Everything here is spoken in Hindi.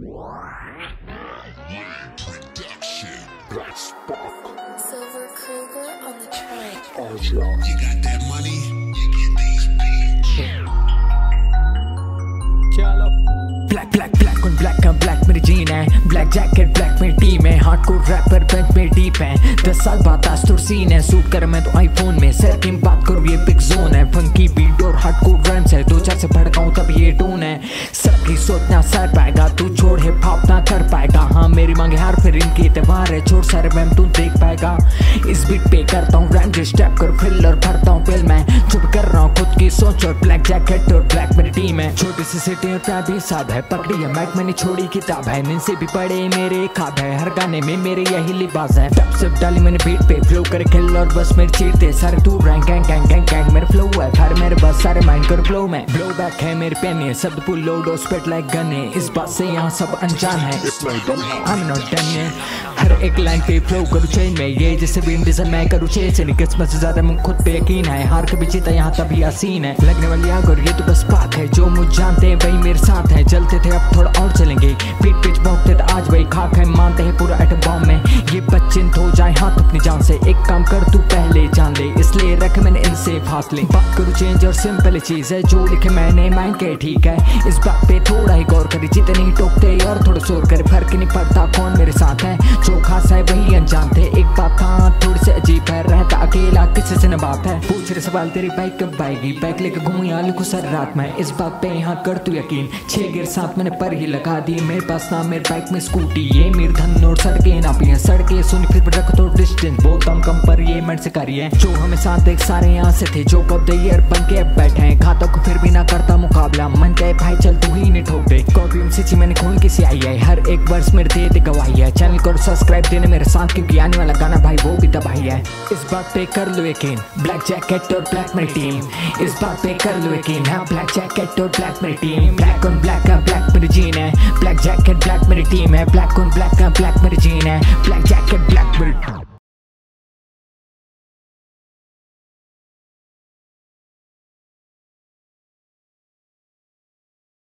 Silver Kruger on the track. You got that money, you get these beats. चलो black black black on black का ब्लैक मेरी जीन है, ब्लैक जैकेट ब्लैक मेरी टीम है, हार्डकोर रैपर बेंच में डीप है, 10 साल बाद आस्तुर सीन है, सूट कर मैं तो आईफोन में, सर की बात करूँ ये बिग जोन है, फंकी बीट और हार्डकोर रैम्स है, 2-4 से भड़काऊं तब ये टोन है, सबकी सोचना सर पाएगा, तू छोड़ हिप हॉप ना कर पाएगा, हाँ मेरी मांगे हार फिर इनकी त्योहार है, छोड़ सारे मैम तू देख पाएगा, इस बीट पे करता हूँ रैम जो स्टेप कर फिलर भरता हूँ फिल्म मैं, चुप कर रहा हूँ खुद की सोच और ब्लैक जैकेट और ब्लैक मेरी टीम है, छोटी सी सिटी और प्यार भी साथ है, पकड़ी है मैक मैंने छोड़ी किताब है, नींद से भी पढ़े मेरे खाब है, हर गाने में मेरे यही लिबास है, टप से डाली मैंने बीट पे फ्लो करे किल और बस मेरे चीरते सारे तू rank gang gang gang gang मेरे फ्लो है, हर मेरे बस सारे माइंड कर फ्लो में, ब्लो बैक है मेरे पेन है, शब्द पुल लोड और स्पिट लाइक गन है, इस बात से यहाँ सब अनजान है, I'm not done yet, हर एक लाइन पे फ्लो करूँ चेंज में, ये जैसे भी इंडिजन मैं करूँ चेंज से, किस्मत से ज्यादा मुझ खुद पे यकीन है, हार कभी जीता यहाँ तभी आसीन है, लगने वाली आग और ये तो बस बात है, जो मुझ जानते हैं वही मेरे साथ है, जलते थे अब थोड़ा और चलेंगे, पीठ पिच भोंकते थे आज वही खाक है, मानते हैं पूरा एटम बॉम्ब में, ये बच्चे हो जाए हाथ अपनी जान से, एक काम कर तू पहले जान ले, इसलिए रख मैंने इनसे फासले, बात करूँ चेंज और सिंपल चीज है, जो लिखे मैंने माइंड के ठीक है, इस बात पे थोड़ा ही गौर करी, जितने ही टोकते और थोड़ा शोर करे, फर्क नहीं पड़ता कौन मेरे साथ है, जो खास है वही अनजान थे, एक बात था थोड़ी सी अजीब है, रहता अकेला किसी से न बात है, पूछ रहे सवाल तेरी बाइक कब आएगी, बाइक लेकर घूमू यहाँ लिखू सर रात में, इस बात पे यहाँ कर तू यकीन, 6 गियर साथ मैंने पर ही लगा दी, मेरे पास ना मेरे बाइक में स्कूटी, ये मेरे धन और सड़के ना पिए, सड़के सुन फिर रख तो डिस्टेंस, बहुत कम पर ये मर्ड से करिए, जो हमें साथ एक सारे यहाँ से थे, जो कब द ईयर बन के अब बैठे हैं, खाता को फिर भी ना करता मुकाबला, मन कहे भाई चल तू ही नहीं ठोक दे, कॉपी सिची मैंने खून की सियाई है, हर एक वर्ष मेरे दे दे गवाही है, चैनल को सब्सक्राइब देने मेरे साथ, क्योंकि आने वाला गाना भाई वो भी तबाही है, इस बात पे कर लो यकीन, ब्लैक जैकेट और ब्लैक मेरी टीम, इस बात पे कर लो यकीन, हाँ ब्लैक जैकेट और ब्लैक मेरी टीम, ब्लैक ऑन ब्लैक का ब्लैक मेरी जीन है, ब्लैक जैकेट ब्लैक मेरी टीम है, ब्लैक ऑन ब्लैक का ब्लैक मेरी जीन है, ब्लैक जैकेट ब्लैक मेरी